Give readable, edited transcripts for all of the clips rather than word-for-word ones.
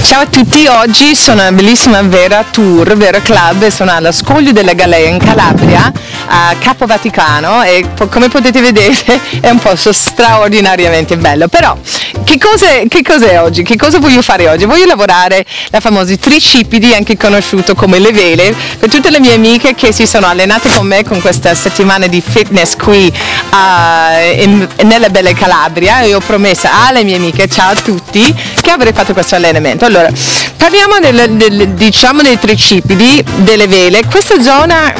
Ciao a tutti, oggi sono una bellissima Vera Tour, Vera Club, sono allo Scoglio della Galea in Calabria, a Capo Vaticano, e come potete vedere è un posto straordinariamente bello. Però che cos'è oggi? Che cosa voglio fare oggi? Voglio lavorare la famosa tricipiti, anche conosciuto come le vele, per tutte le mie amiche che si sono allenate con me con questa settimana di fitness qui nella bella Calabria, e ho promesso alle mie amiche, ciao a tutti, che avrei fatto questo allenamento. Allora, parliamo dei tricipiti, delle vele. Questa zona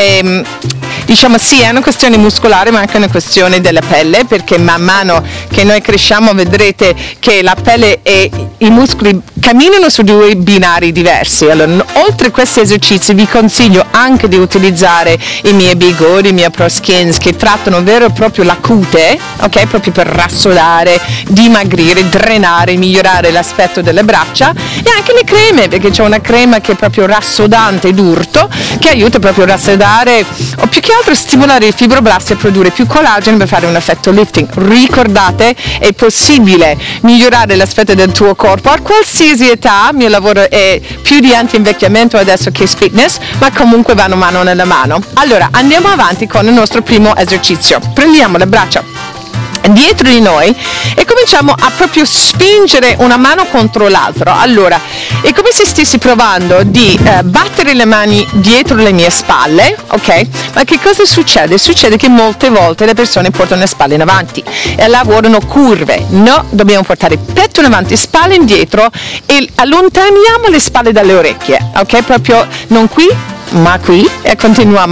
sì, è una questione muscolare, ma anche una questione della pelle, perché man mano che noi cresciamo vedrete che la pelle e i muscoli camminano su due binari diversi. Allora, oltre a questi esercizi vi consiglio anche di utilizzare i miei Bigor, i miei Pro Skins, che trattano vero e proprio la cute, ok? Proprio per rassodare, dimagrire, drenare, migliorare l'aspetto delle braccia, e anche le creme, perché c'è una crema che è proprio rassodante ed urto, che aiuta proprio a rassodare, o più che altro stimolare i fibroblasti a produrre più collagene per fare un effetto lifting. Ricordate, è possibile migliorare l'aspetto del tuo corpo a qualsiasi età. Il mio lavoro è più di anti-invecchiamento adesso che fitness, ma comunque vanno mano nella mano. Allora, andiamo avanti con il nostro primo esercizio. Prendiamo le braccia dietro di noi e cominciamo a proprio spingere una mano contro l'altra. Allora, è come se stessi provando di battere le mani dietro le mie spalle, ok? Ma che cosa succede? Succede che molte volte le persone portano le spalle in avanti e lavorano curve. No, dobbiamo portare il petto in avanti, spalle indietro, e allontaniamo le spalle dalle orecchie, ok? Proprio non qui, ma qui, e continuiamo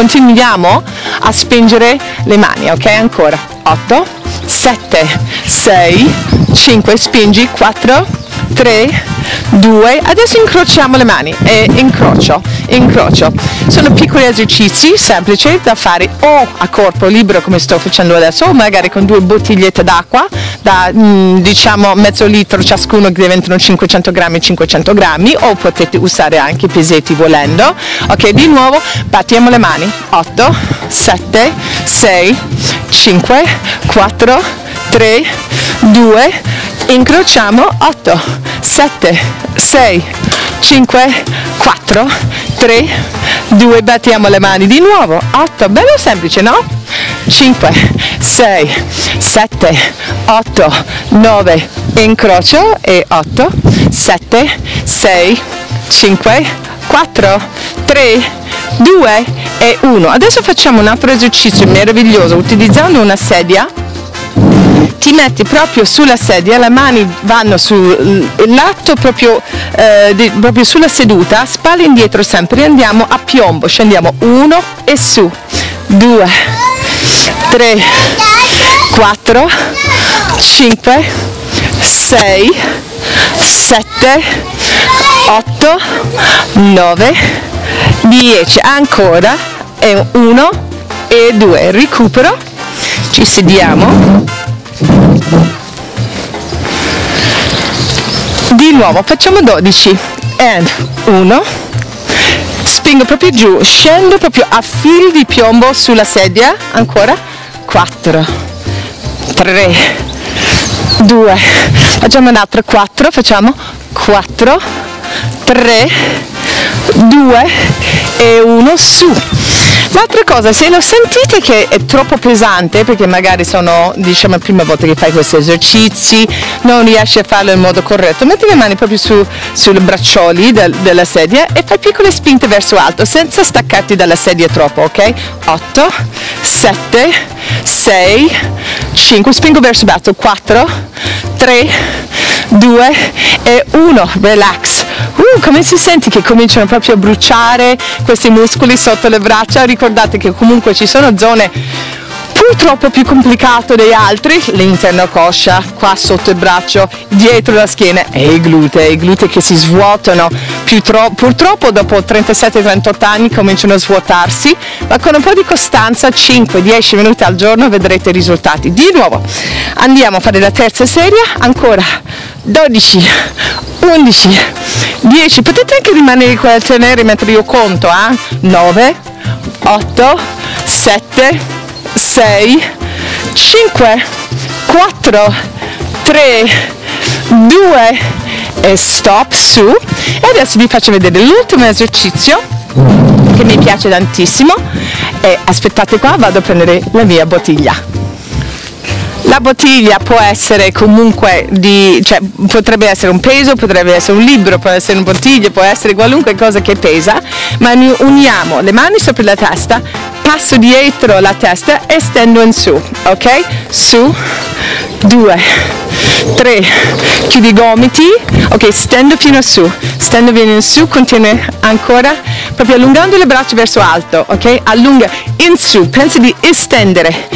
a spingere le mani, ok? Ancora 8, 7, 6, 5, spingi, 4, 3, 2, adesso incrociamo le mani e incrocio. Sono piccoli esercizi semplici da fare o a corpo libero come sto facendo adesso, o magari con 2 bottigliette d'acqua da diciamo mezzo litro ciascuno, che diventano 500 grammi, o potete usare anche i pesetti volendo. Ok, di nuovo battiamo le mani, 8, 7, 6, 5, 4, 3, 2, incrociamo, 8, 7, 6, 5, 4, 3, 2, battiamo le mani di nuovo, 8, bello semplice, no? 5, 6, 7, 8, 9, incrocio, e 8, 7, 6, 5, 4, 3, 2 e 1. Adesso facciamo un altro esercizio meraviglioso utilizzando una sedia. Ti metti proprio sulla sedia, le mani vanno sul lato proprio sulla seduta, spalle indietro sempre, andiamo a piombo, scendiamo 1 e su, 2, 3, 4, 5, 6, 7, 8, 9, 10, ancora, e 1 e 2, recupero, ci sediamo, di nuovo facciamo 12, and 1, spingo proprio giù, scendo proprio a fili di piombo sulla sedia, ancora 4, 3, 2, facciamo un'altra 4, facciamo 4, 3, 2 e 1, su. L'altra cosa, se lo sentite che è troppo pesante, perché magari sono, diciamo, la prima volta che fai questi esercizi, non riesci a farlo in modo corretto, metti le mani proprio sulle braccioli della sedia e fai piccole spinte verso alto, senza staccarti dalla sedia troppo, ok? 8, 7, 6, 5, spingo verso basso, 4, 3, 2 e 1, relax. Come si sente che cominciano proprio a bruciare questi muscoli sotto le braccia? Ricordate che comunque ci sono zone purtroppo più complicate degli altri, l'interno coscia, qua sotto il braccio, dietro la schiena, e i glutei che si svuotano purtroppo dopo 37-38 anni cominciano a svuotarsi, ma con un po' di costanza, 5-10 minuti al giorno vedrete i risultati. Di nuovo andiamo a fare la terza serie, ancora 12, 11, 10, potete anche rimanere qua a tenere mentre io conto, 9, 8, 7, 6, 5, 4, 3, 2 e stop, su. E adesso vi faccio vedere l'ultimo esercizio che mi piace tantissimo, e aspettate qua, vado a prendere la mia bottiglia. La bottiglia può essere comunque cioè potrebbe essere un peso, potrebbe essere un libro, può essere una bottiglia, può essere qualunque cosa che pesa, ma uniamo le mani sopra la testa, passo dietro la testa e stendo in su, ok? Su, 2, 3, chiudi i gomiti, ok, stendo fino a su, stendo fino in su, continua ancora, proprio allungando le braccia verso alto, ok? Allunga in su, pensa di estendere,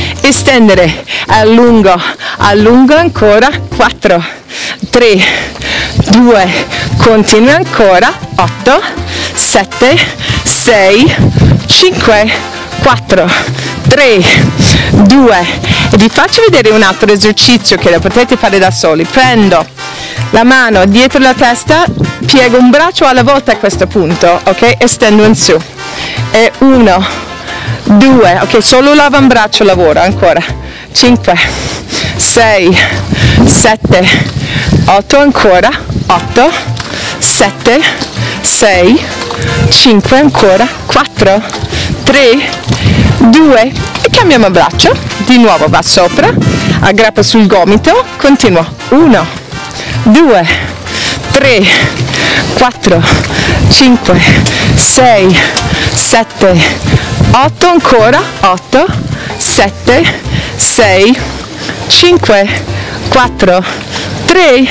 allungo ancora, 4, 3, 2, continua ancora, 8, 7, 6, 5, 4, 3, 2, e vi faccio vedere un altro esercizio che lo potete fare da soli. Prendo la mano dietro la testa, piego un braccio alla volta a questo punto, ok? E stendo in su. E 1, 2, ok, solo l'avambraccio lavora, ancora. 5, 6, 7, 8 ancora, 8, 7, 6, 5 ancora, 4, 3, 2, e cambiamo braccio, di nuovo va sopra, aggrappa sul gomito, continua, 1, 2, 3, 4, 5, 6, 7, 8 ancora, 8, 7, 6, 5, 4, 3,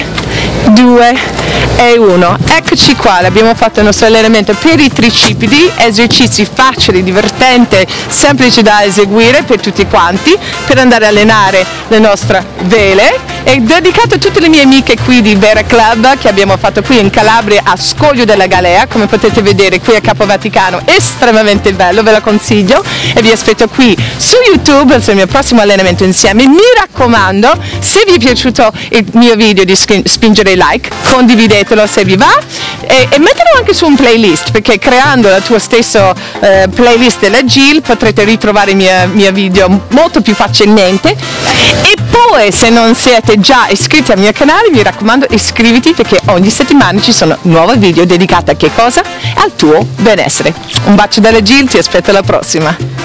2 e 1. Eccoci qua, abbiamo fatto il nostro allenamento per i tricipiti, esercizi facili, divertenti, semplici da eseguire per tutti quanti, per andare a allenare le nostre vele, e dedicato a tutte le mie amiche qui di Vera Club che abbiamo fatto qui in Calabria a Scoglio della Galea, come potete vedere qui a Capo Vaticano, estremamente bello, ve lo consiglio, e vi aspetto qui su YouTube sul mio prossimo allenamento insieme. Mi raccomando, se vi è piaciuto il mio video, di spingere like, condividetelo se vi va, e mettelo anche su un playlist, perché creando la tua stessa playlist della Jill potrete ritrovare i miei video molto più facilmente. E poi, se non siete già iscritti al mio canale, mi raccomando, iscriviti, perché ogni settimana ci sono nuovi video dedicati a che cosa? Al tuo benessere. Un bacio dalla Jill, ti aspetto alla prossima.